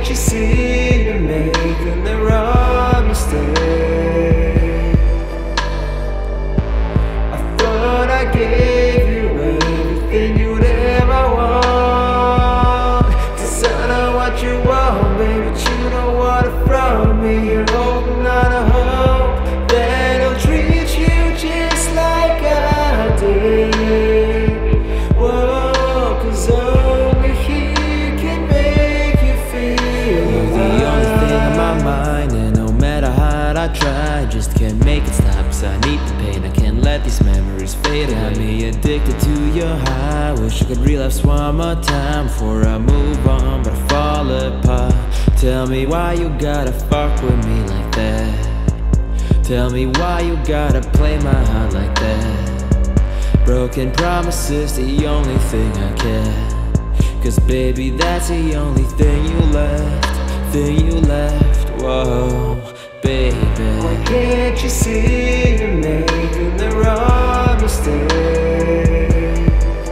can't you see you're making the wrong mistake? I thought I gave you everything you'd ever want. 'Cause I know what you want, baby, but you don't want it from me. You're holding on to hope that I'll treat you just like I did. Whoa, 'cause only he can make you feel You're the only thing on my mind, and no matter how hard I try, just can't make it stop. 'Cause I need the pain, I can't let these memories fade away. Got me addicted to your high. Wish I could relapse one more time before I move on, but I fall apart. Tell me why you gotta fuck with me like that. Tell me why you gotta play my heart like that. Broken promises, the only thing I care. 'Cause baby, that's the only thing you left. Whoa, baby. Why can't you see you're making the wrong mistake?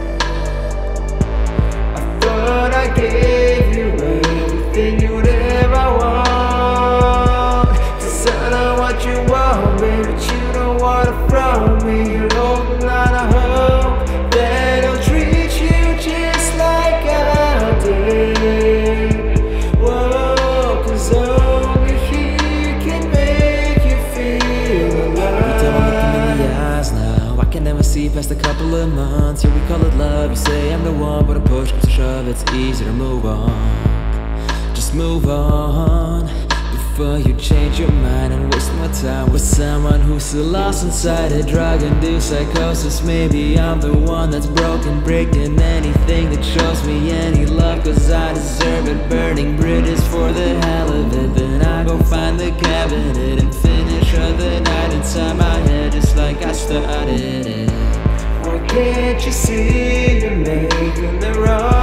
I thought I gave you everything you'd ever want. 'Cause I know what you want, baby, but you don't want it from me. You're holding on to hope that I'll treat you just like I did. Whoa, 'cause only he can make you feel alive. Every time I look him in the eyes now, I can never see past a couple of months. Yeah, we call it love, you say I'm the one, but a push comes to shove, it's easy to move on. Just move on before you change your mind and waste more time with someone who's still lost inside a drug-induced psychosis. Maybe I'm the one that's broken, breaking anything that shows me any love, 'cause I deserve it. Burning bridges for the hell of it, then I go find the cabinet and finish the night inside my head just like I started it. Why can't you see you're making the wrong